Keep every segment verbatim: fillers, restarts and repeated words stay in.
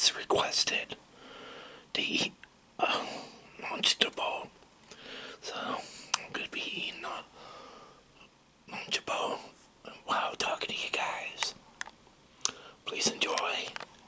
has requested to eat a Lunchable. So I'm gonna be eating a Lunchable while talking to you guys. Please enjoy.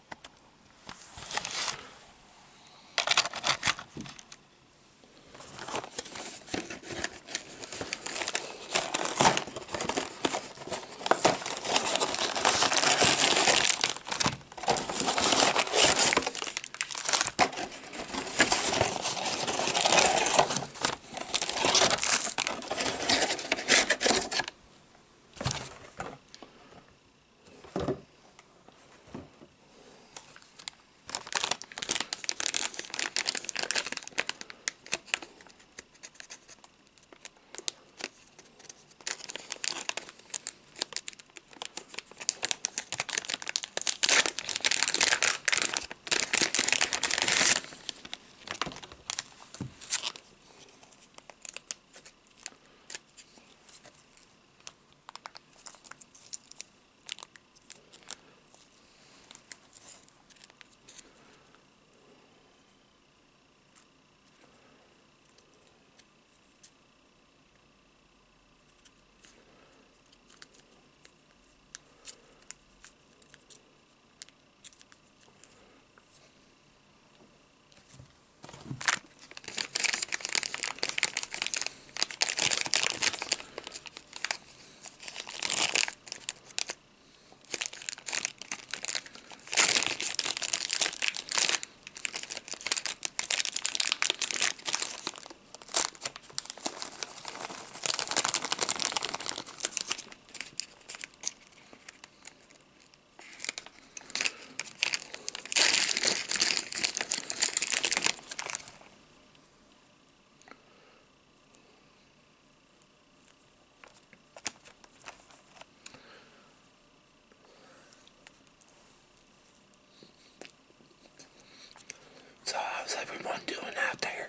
So how's everyone doing out there?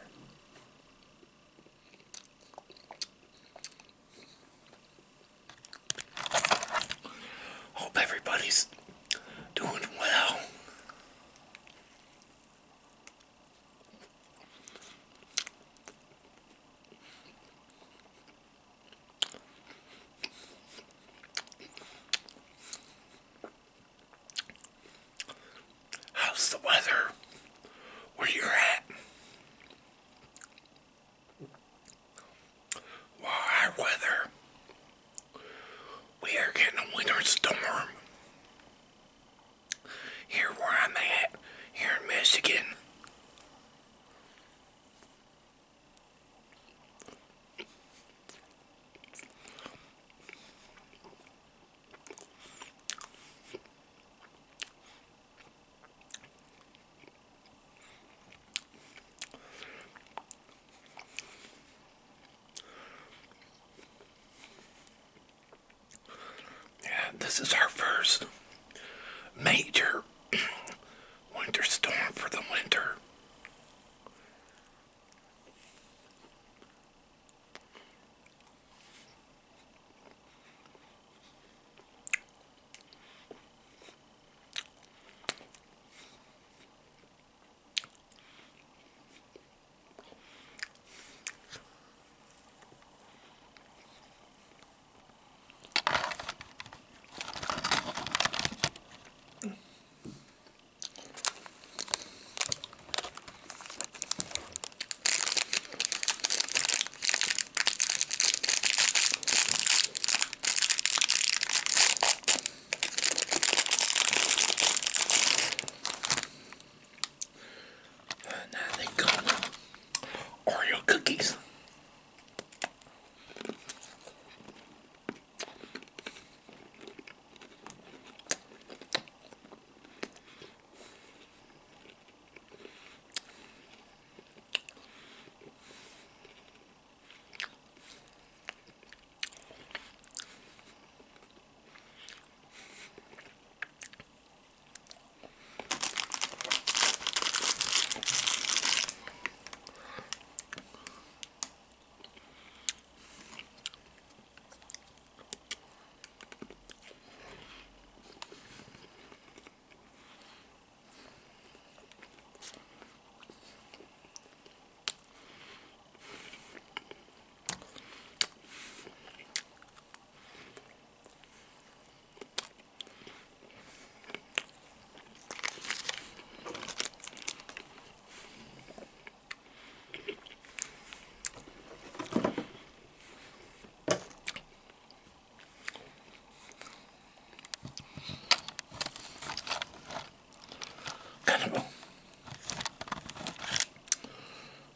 Hope everybody's doing well. How's the weather where you're at? Well, our weather, we are getting a winter storm here where I'm at, here in Michigan. Yeah, this is our first major winter storm for the winter.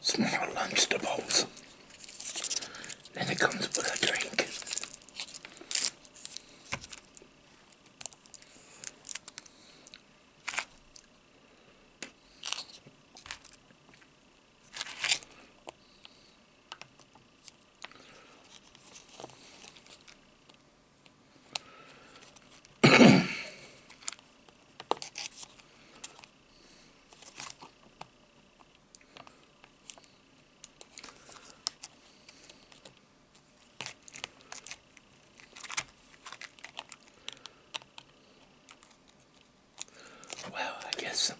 small Lunchables. And it comes with a drink. Well, I guess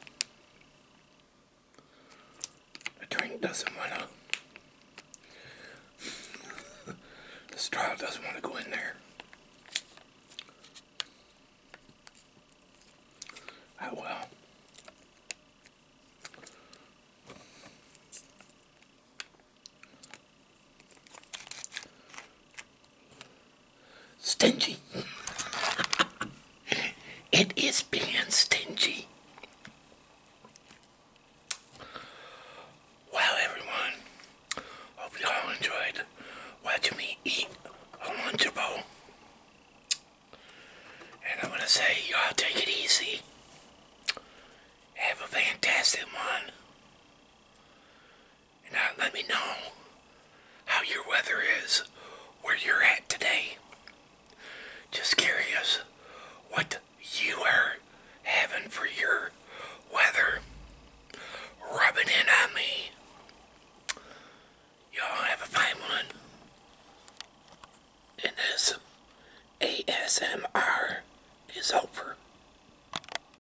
the drink doesn't want to, the straw doesn't want to go in there. Oh well. Stingy. It is being stingy. Well, everyone, hope you all enjoyed watching me eat a Lunchable. And I'm going to say, y'all take it easy. Have a fantastic one.